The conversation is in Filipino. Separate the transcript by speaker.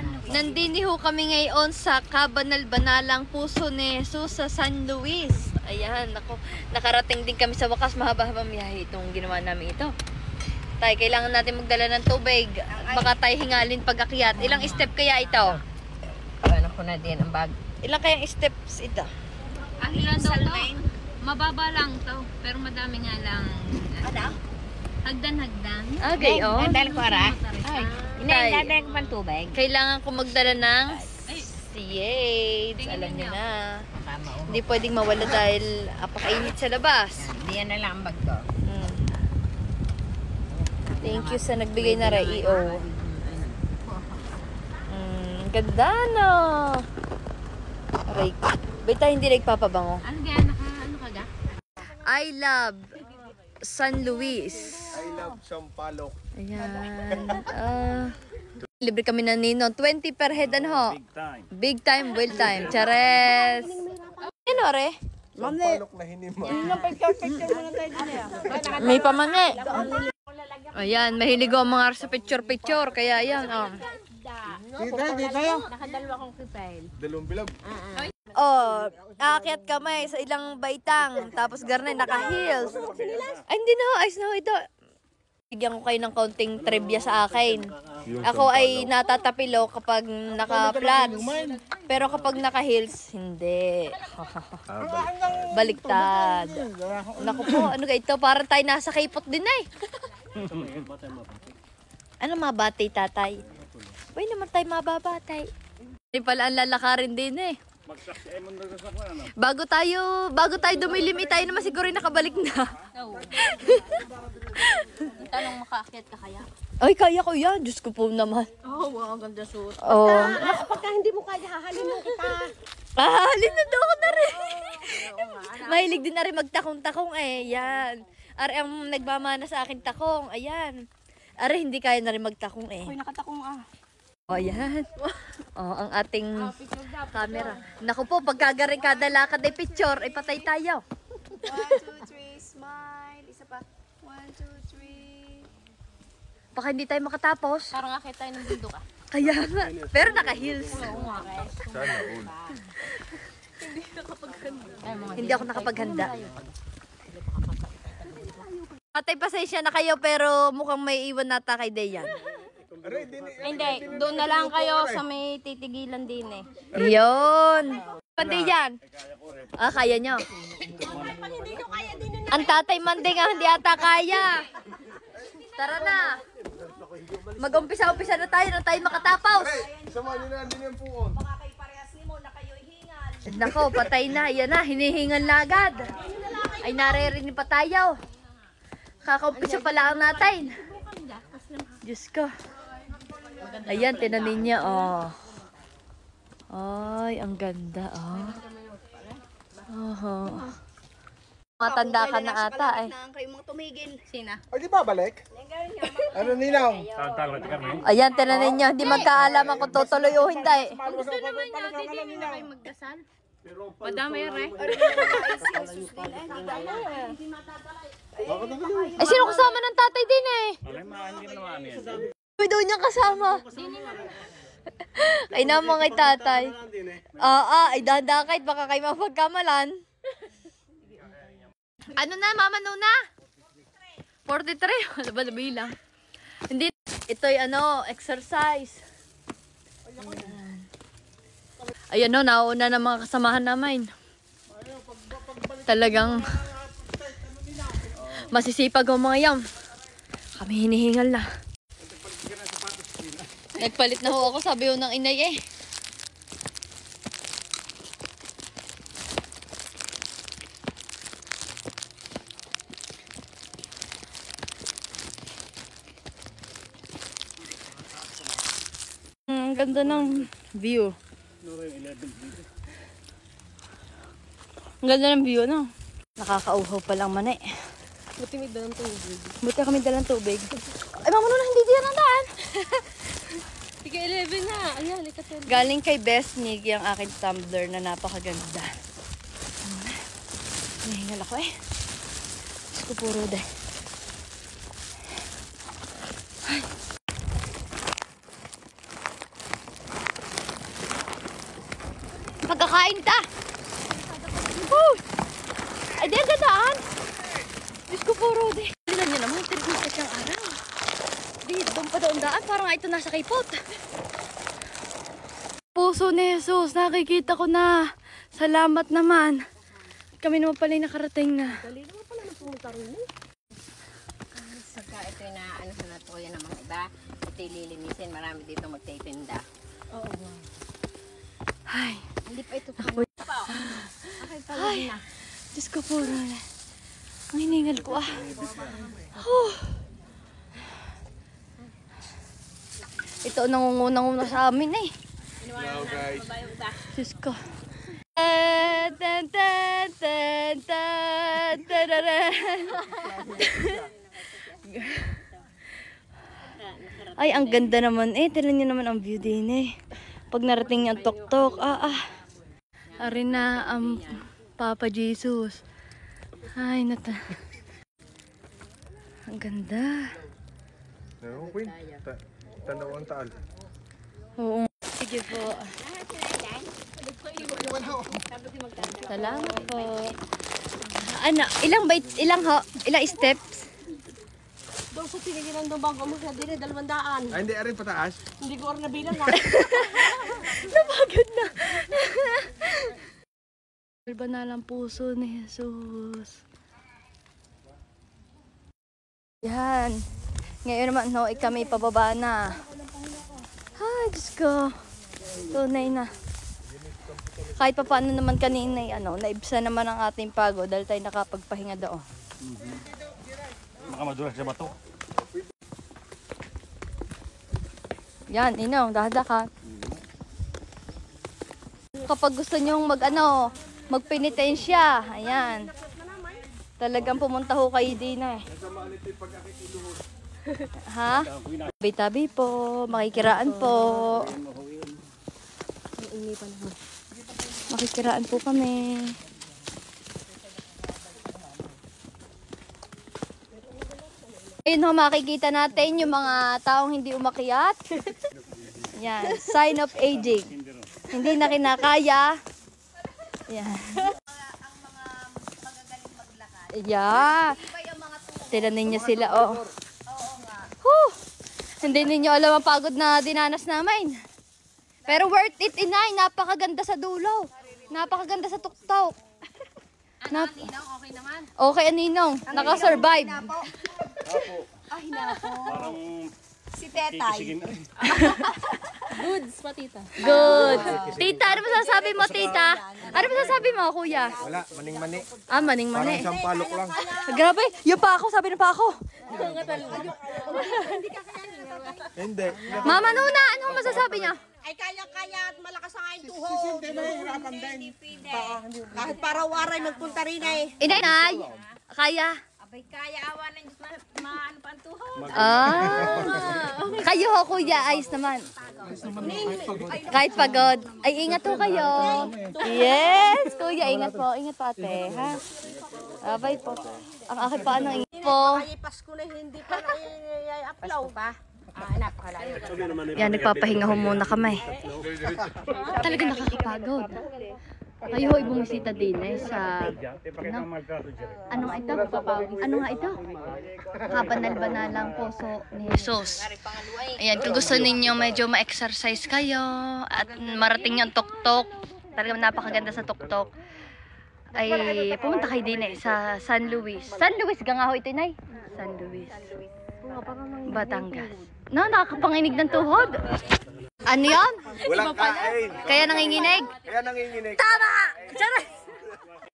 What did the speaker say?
Speaker 1: Nandini ho kami ngayon sa Kabanal-Banalang Puso ni Jesus sa San Luis. Ayan, ako, nakarating din kami sa wakas. Mahaba-habang biyahe itong ginawa namin ito. Tay, kailangan natin magdala ng tubig. Baka tayo hingalin pag akyat. Ilang step kaya ito?
Speaker 2: Ano ko na din ang bag.
Speaker 1: Ilang kayang steps ito?
Speaker 3: Ang ilan daw to? Mababa lang to. Pero madami nga lang.
Speaker 2: Ano?
Speaker 3: Hagdan-hagdan.
Speaker 1: Okay, oh.
Speaker 2: Dahil ko ara.
Speaker 1: Tay,
Speaker 2: Inay, ko pang tubig.
Speaker 1: kailangan ko magdala ng shades. Alam niyo na. Hindi pwedeng mawala dahil apakainit sa labas.
Speaker 2: Diyan na lang ang bag ko.
Speaker 1: Thank you sa nagbigay na REO. Ganda no. Aray. Bita hindi nagpapabango.
Speaker 3: Ano ga? Ano ka ga?
Speaker 1: I love San Luis.
Speaker 4: I love Sampaloc.
Speaker 1: Ayan. Libre kami na Nino. 20 per head ho.
Speaker 4: Big time.
Speaker 1: Big time, well time. Chares. Ano re?
Speaker 4: Sampaloc na hinima.
Speaker 1: May pamani. Ayan, mahilig ang mga sa picture-picture. Kaya yan.
Speaker 4: Dito.
Speaker 2: Nakadalwa kong kipel.
Speaker 4: Dalawang bilog.
Speaker 1: Oh, aakyat kami sa ilang baitang. Tapos garnay, naka-heels. Ay, hindi na ho. Ayos na ho ito. Bigyan ko kayo ng kaunting trivia sa akin. Ako ay natatapilo kapag naka-flats. Pero kapag naka-heels, hindi. Baliktad. Naku po, ano ga ito? Parang tayo nasa K-pop din eh. Ano mabatay, tatay? Uy, naman tayo mababatay. Hindi pala ang lalakarin din eh. Bago tayo dumilim, tayo naman siguro yung nakabalik na.
Speaker 3: Oo. Tanong makaakyat ka kaya?
Speaker 1: Ay, kaya ko yan. Diyos ko po naman.
Speaker 3: Oh, wow, ganda suot.
Speaker 1: Oh.
Speaker 2: Pagka hindi mo kaya, hahalin mo kita.
Speaker 1: Halin na daw ako na rin. Mahilig din na rin magtakong-takong eh. Yan. Ari ang nagmamana sa akin takong. Ayan. Ari hindi kaya na rin magtakong eh.
Speaker 3: Uy, nakatakong ah.
Speaker 1: O, yan. O, ang ating camera. Naku po, pagkagaring kada lakad ay picture, ay patay tayo.
Speaker 5: 1, 2, 3, smile. Isa pa. 1, 2, 3.
Speaker 1: Baka hindi tayo makatapos.
Speaker 3: Parang akit tayo ng bundok ah.
Speaker 1: Kaya nga. Pero naka-heels.
Speaker 4: Sana all.
Speaker 1: Hindi ako nakapaghanda. Tatay, pasensya na kayo pero mukhang may iwan nata kay Dayan.
Speaker 3: Hindi, doon na lang kayo sa may titigilan din eh.
Speaker 1: Yun. Pati yan. Ah, kaya nyo. Ang tatay manding nga hindi ata kaya. Tara na. Mag-umpisa-umpisa na tayo makatapos.
Speaker 4: Sama nyo na, din yung puon.
Speaker 1: Nako, patay na. Yan na, hinihingal na agad. Ay, naririnig pa tayo. Kakaumpisa pala ang natin. Diyos ko. Ayan, tinanin niya, oh. Ay, ang ganda, oh. Oh. Matanda ka na ata, eh.
Speaker 5: Kayo mga tumigil.
Speaker 3: Sina?
Speaker 4: Ay, di ba balik? Ano ninang?
Speaker 1: Ayan, tinanin niya. Hindi magkaalaman kung tutuloy o hindi.
Speaker 3: Gusto naman niya, hindi na kayo magdasal. Madami re.
Speaker 1: Ay, sino kasama ng tatay din, eh? Uy, doon niya kasama. Ay na mga tatay. Ay danda kahit baka kayo mapagkamalan. Ano na, mama Nuna? 43. Wala ba nabilang? Hindi. Ito'y exercise. Ayan no, nauna na mga kasamahan namin. Talagang masisipag ang mga yan. Kami hinihingal na. Nagpalit na ho ako, sabi ho ng inay eh. Ang ganda ng view. Ang ganda ng view, no? Nakakauhaw pa lang man eh.
Speaker 3: Buti may dalang tubig.
Speaker 1: Buti kami dalang tubig. Ay, mama Nuna, hindi diyan ang daan.
Speaker 3: Tiga 11 na. Ayan, ikasin.
Speaker 1: Galing kay Best Nick yung aking tumbler na napakaganda. Nahingal ako eh. Diyos ko puro dahil. Nakagakain ta. Woo! Ay, di ang gandaan. Diyos ko po, Rode. Tignan niyo naman, tignan siyang araw. Di, doon pa doon daan. Parang ito nasa kipot. Puso ni Jesus, nakikita ko na. Salamat naman. Kami naman pala yung nakarating na.
Speaker 2: Saka ito yung ano sa natuya ng mga iba. Ito yung lilinisin. Marami dito magtitinda.
Speaker 1: Ay.
Speaker 2: Hindi pa ito.
Speaker 1: Ay. Diyos ko po, Rode. Ang hiningal ko ah. Huh. Ito nangunguna-nguna sa amin eh.
Speaker 4: Hello guys.
Speaker 1: Diyos ko. Tan, tan, tan, tan, tan, tararan. Ay, ang ganda naman eh. Tignan niyo naman ang view din eh. Pag narating niyo ang tok-tok. Ari na ang Papa Jesus. Ay, ang ganda.
Speaker 4: Ano, Queen? Tanaw ang taal.
Speaker 1: Oo. Sige po. Salamat po. Ano, ilang steps?
Speaker 2: Doon sa tinigilan doon bago mo sa dire, 200.
Speaker 4: Ay, hindi, arin pataas.
Speaker 2: Hindi ko oras nabilang ha.
Speaker 1: Napagod na. Banalang puso ni Jesus. Yan. Ngayon naman, no, kami pababa na. Ay, Diyos ko. Tunay na. Kahit pa paano naman kanina, naibsa naman ang ating pagod dahil tayo nakapagpahinga doon.
Speaker 6: Makamadulas sa bato.
Speaker 1: Yan, dahadak. Kapag gusto nyong magpenitensya, ayan. Talagang pumunta ho kayo din eh. Ha? Tabi-tabi po, makikiraan po. Makikiraan po kami. Ayun ho, makikita natin yung mga taong hindi umakyat. Yan, sign of aging. Hindi na kinakaya. Yan. Yeah. Tinan ninyo sila, oh. Whew. Hindi ninyo alam ang pagod na dinanas namin. Pero worth it, inay. Napakaganda sa dulo. Napakaganda sa tuktok.
Speaker 2: Ninong, okay naman.
Speaker 1: Okay, Ninong. Nakasurvive.
Speaker 5: Ay, nako.
Speaker 6: Parang
Speaker 5: Si Tetay.
Speaker 3: Goods pa, tita.
Speaker 1: Good. Tita, ano masasabi mo, tita? Ano masasabi mo, kuya?
Speaker 4: Wala, maning-mani.
Speaker 1: Maning-mani.
Speaker 4: Parang sampalok lang.
Speaker 1: Grabe, yung pa ako, sabi ng pa ako.
Speaker 4: Hindi.
Speaker 1: Mama Nuna, ano masasabi niya?
Speaker 2: Ay kaya-kaya at malakas ang aking tuhod.
Speaker 4: Hindi na hihirapan din.
Speaker 2: Kahit parawaray magpunta rin eh.
Speaker 1: Inay, kaya.
Speaker 2: Abay kaya awa ng Diyos maano pa ang tuhod.
Speaker 1: Kayo ho, kuya, ayos naman. Kahit pagod. Ay, ingat ho kayo. Yes, kuya, ingat po. Ingat po, ate, ha? Abay po. Ang akin pa, ano, ingat po.
Speaker 2: Ay Pasko na hindi pa na-upload pa. Napakalayo.
Speaker 1: Yan, nagpapahinga ho muna kami. Talaga nakakapagod. Kayo ho, bumisita din eh sa... Ano nga ito? Ano nga ito? Kabanal-banalang puso ni Jesus. Ayan, kung gusto ninyo medyo ma-exercise kayo at marating yung tuktok, talagang napakaganda sa tuktok, ay pumunta kayo din eh sa San Luis. San Luis ka nga ho ito, Nay? San Luis. Batangas. No, nakakapanginig ng tuhod. Ano yan?
Speaker 4: Walang kain.
Speaker 1: Kaya nanginginig?
Speaker 4: Kaya nanginginig.
Speaker 1: Tama! Charot!